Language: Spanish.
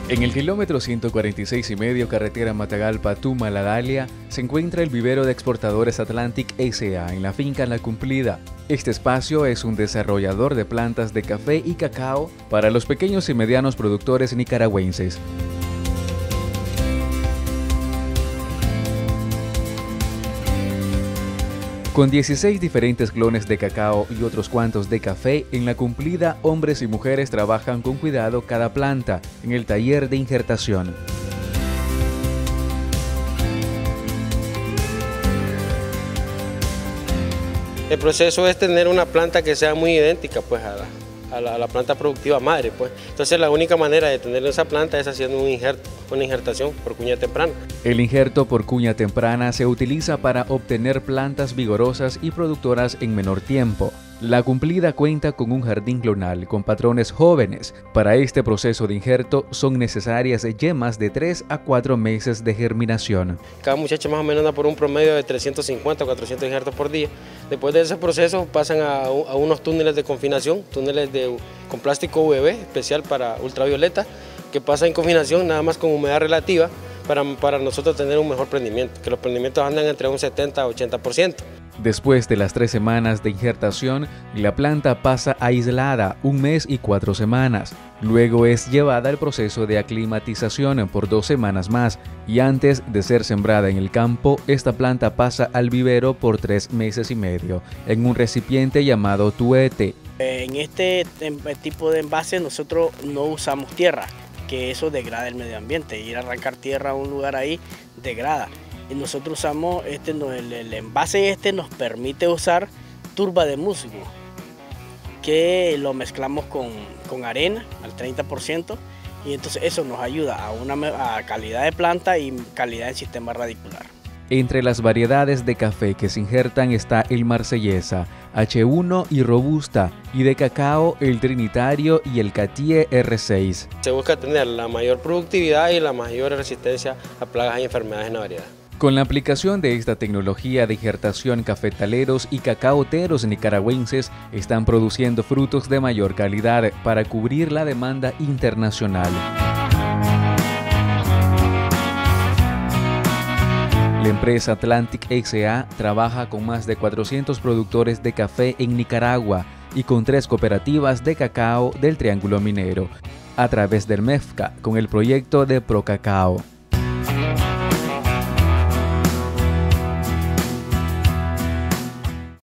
En el kilómetro 146,5 carretera Matagalpa-Tuma-La Dalia se encuentra el vivero de exportadores Atlantic S.A. en la finca La Cumplida. Este espacio es un desarrollador de plantas de café y cacao para los pequeños y medianos productores nicaragüenses. Con 16 diferentes clones de cacao y otros cuantos de café, en La Cumplida hombres y mujeres trabajan con cuidado cada planta en el taller de injertación. El proceso es tener una planta que sea muy idéntica pues, a la planta productiva madre. Pues. Entonces la única manera de tener esa planta es haciendo una injertación por cuña temprana. El injerto por cuña temprana se utiliza para obtener plantas vigorosas y productoras en menor tiempo. La Cumplida cuenta con un jardín clonal con patrones jóvenes. Para este proceso de injerto son necesarias yemas de 3 a 4 meses de germinación. Cada muchacho más o menos anda por un promedio de 350 o 400 injertos por día. Después de ese proceso pasan a unos túneles de confinación, túneles con plástico UV especial para ultravioleta, que pasa en confinación nada más con humedad relativa para nosotros tener un mejor prendimiento, que los prendimientos andan entre un 70 a 80%. Después de las 3 semanas de injertación, la planta pasa aislada 1 mes y 4 semanas. Luego es llevada al proceso de aclimatización por 2 semanas más y antes de ser sembrada en el campo, esta planta pasa al vivero por 3 meses y medio en un recipiente llamado tuete. En este tipo de envase nosotros no usamos tierra, que eso degrada el medio ambiente. Ir a arrancar tierra a un lugar ahí degrada. Y nosotros usamos el envase nos permite usar turba de musgo, que lo mezclamos con arena al 30%, y entonces eso nos ayuda a calidad de planta y calidad del sistema radicular. Entre las variedades de café que se injertan está el Marsellesa, H1 y Robusta, y de cacao el Trinitario y el Catie R6. Se busca tener la mayor productividad y la mayor resistencia a plagas y enfermedades en la variedad. Con la aplicación de esta tecnología de injertación, cafetaleros y cacaoteros nicaragüenses están produciendo frutos de mayor calidad para cubrir la demanda internacional. La empresa Atlantic S.A. trabaja con más de 400 productores de café en Nicaragua y con 3 cooperativas de cacao del Triángulo Minero, a través del MEFCA con el proyecto de ProCacao.